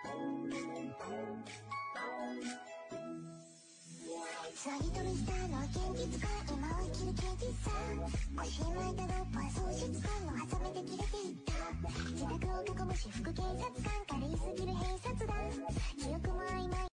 詐欺とミスターの現実か今を生きる現実さ腰に巻いたロープは喪失感の挟めて切れていった自宅を囲む私服警察官軽いすぎる閉殺団記憶も曖昧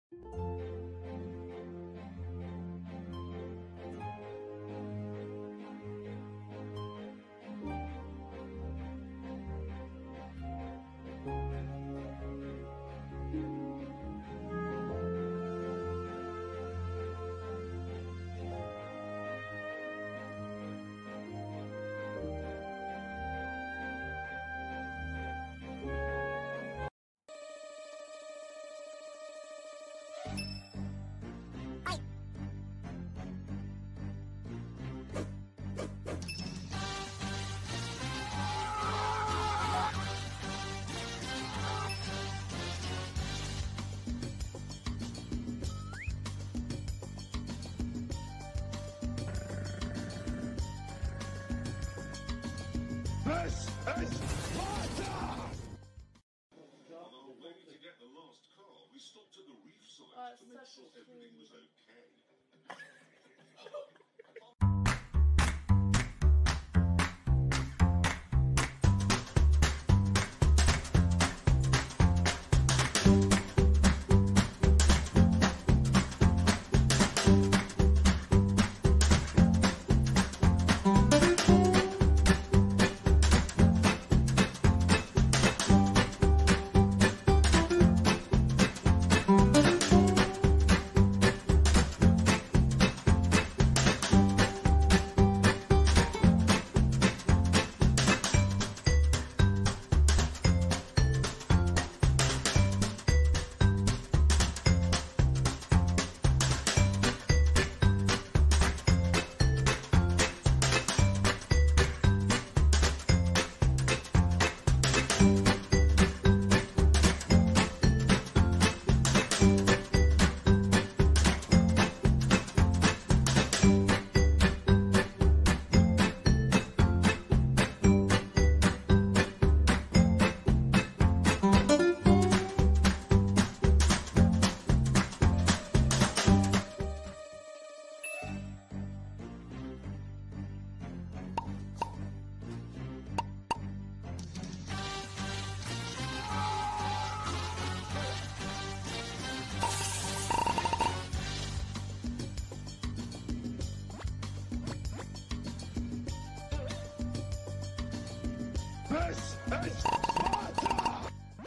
This is Sparta! On our way to get the last car, we stopped at the reef side to make sure everything was okay. This is Sparta!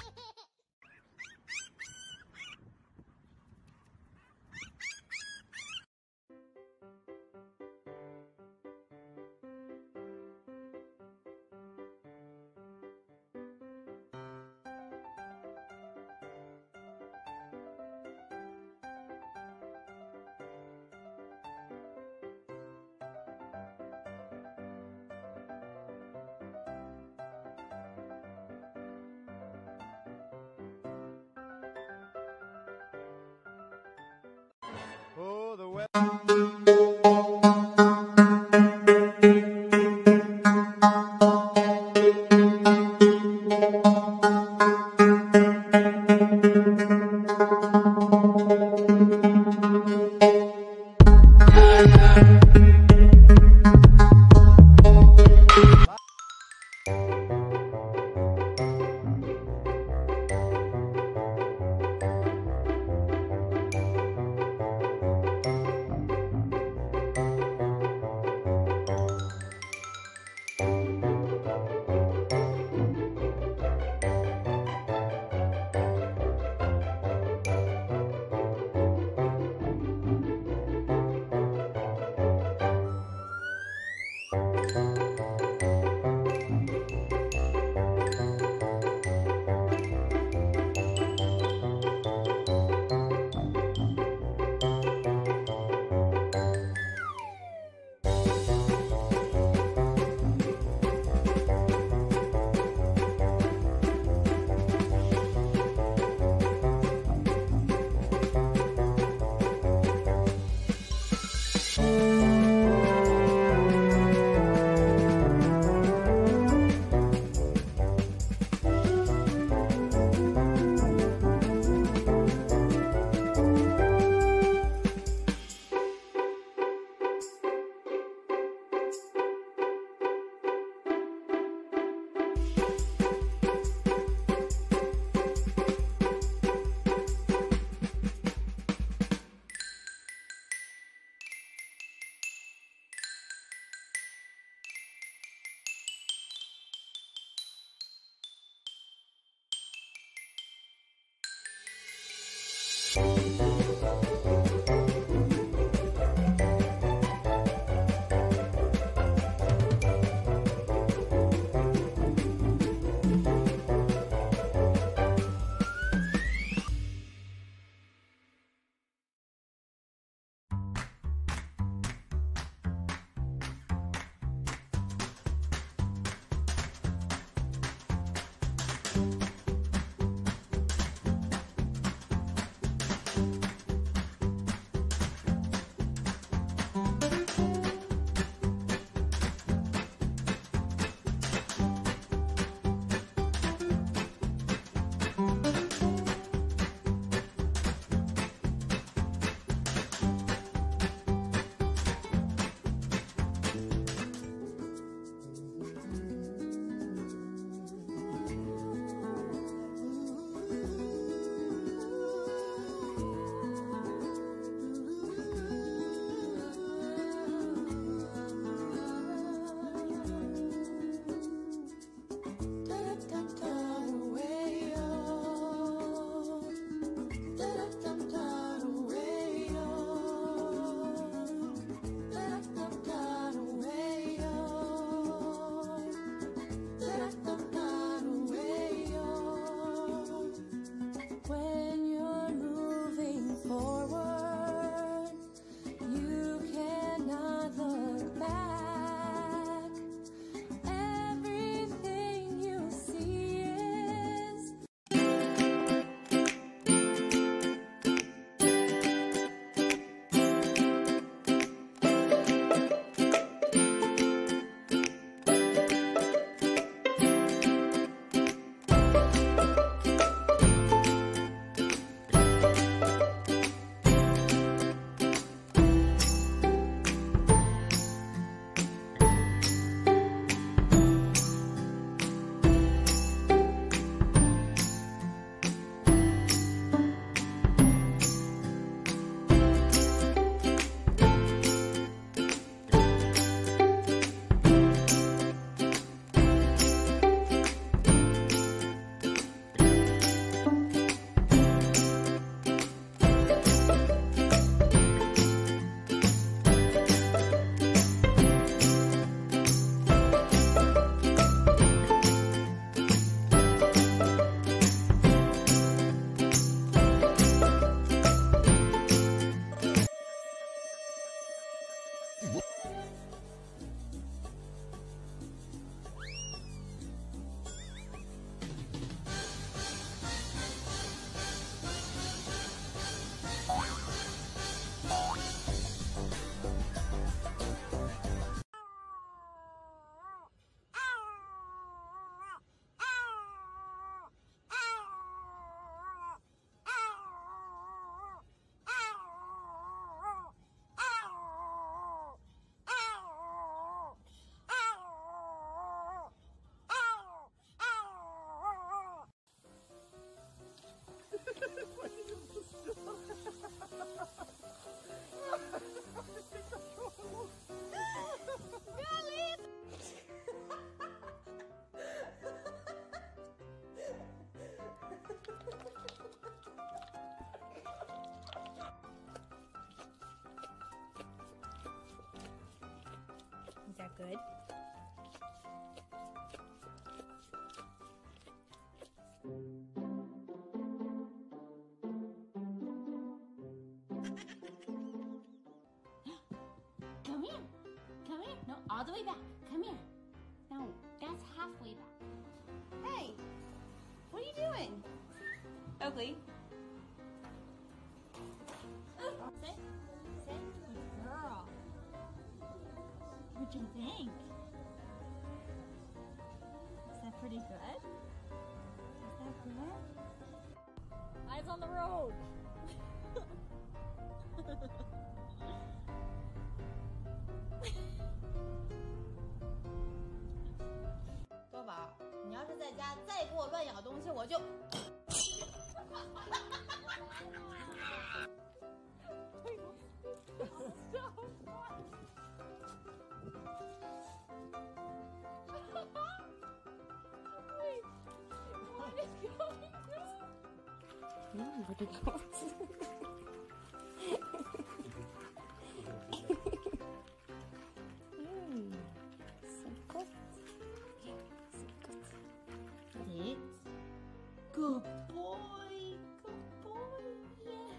Oh, the weather. all the way back. Come here. No, that's halfway back. Hey, what are you doing? Oakley. Sit. Sit. Good girl. What do you think? Is that pretty good? Is that good? Eyes on the road. 多宝，你要是在家再给我乱咬东西，我就。Good boy, good boy, yeah.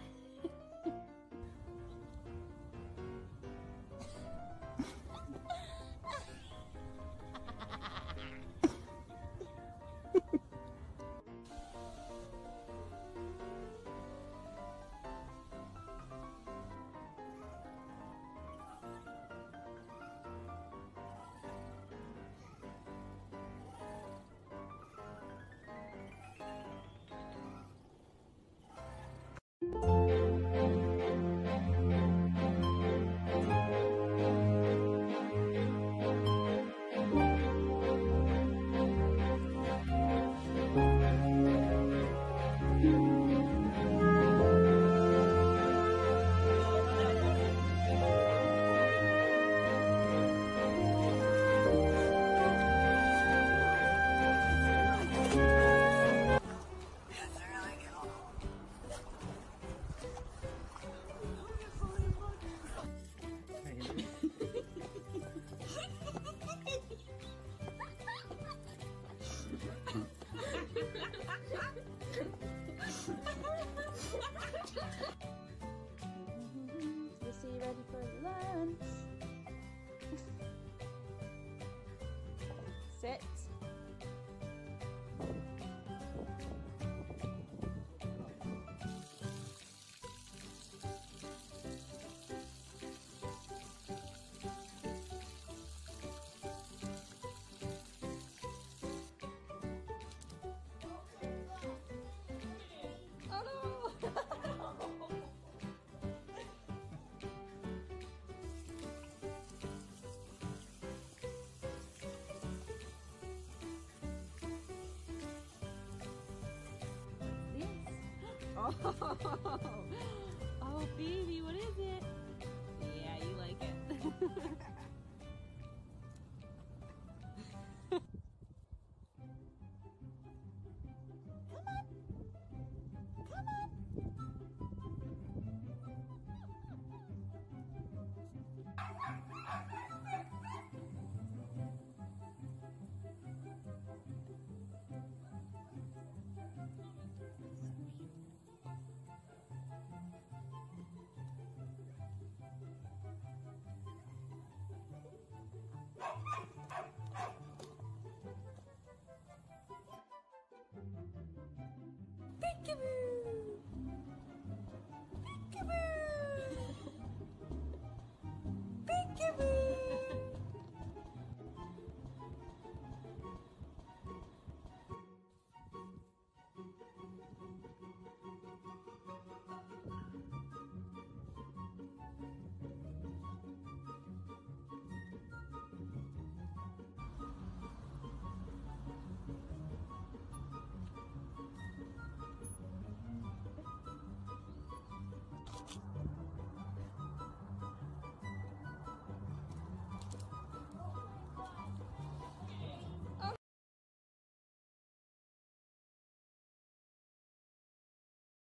Lucy, ready for lunch? Sit. Oh, baby, what is it? Yeah, you like it.